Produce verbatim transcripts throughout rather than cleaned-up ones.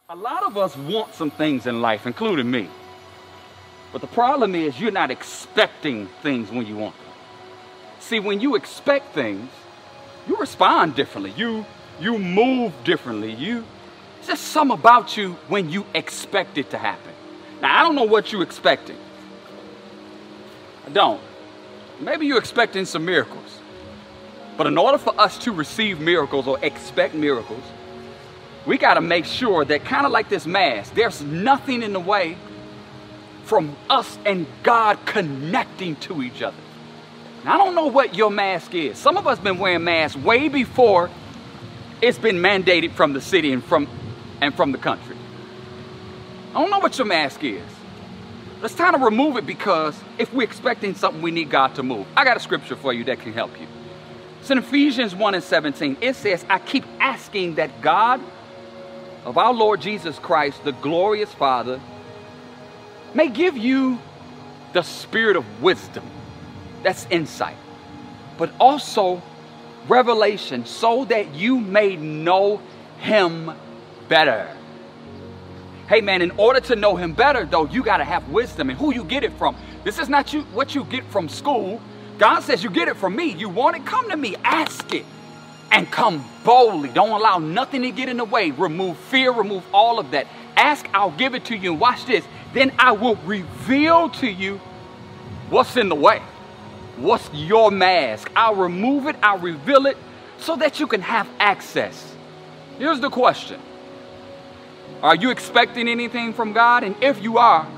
A lot of us want some things in life, including me. But the problem is you're not expecting things when you want them. See, when you expect things, you respond differently. You, you move differently. You, it's just something about you when you expect it to happen. Now, I don't know what you're expecting. I don't. Maybe you're expecting some miracles. But in order for us to receive miracles or expect miracles, we got to make sure that, kind of like this mask, there's nothing in the way from us and God connecting to each other. Now, I don't know what your mask is. Some of us been wearing masks way before it's been mandated from the city and from, and from the country. I don't know what your mask is. Let's kind of remove it, because if we're expecting something, we need God to move. I got a scripture for you that can help you. It's in Ephesians one and seventeen. It says, I keep asking that God of our Lord Jesus Christ, the glorious Father, may give you the spirit of wisdom, that's insight, but also revelation, so that you may know him better. Hey man, in order to know him better though, you got to have wisdom. And who you get it from? This is not you what you get from school. God says you get it from me. You want it? Come to me, ask it, and come boldly. Don't allow nothing to get in the way. Remove fear, remove all of that. Ask, I'll give it to you. And watch this. Then I will reveal to you what's in the way. What's your mask? I'll remove it, I'll reveal it, so that you can have access. Here's the question. Are you expecting anything from God? And if you are,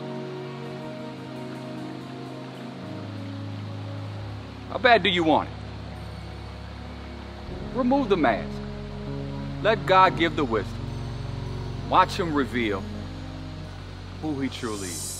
how bad do you want it? Remove the mask. Let God give the wisdom. Watch him reveal who he truly is.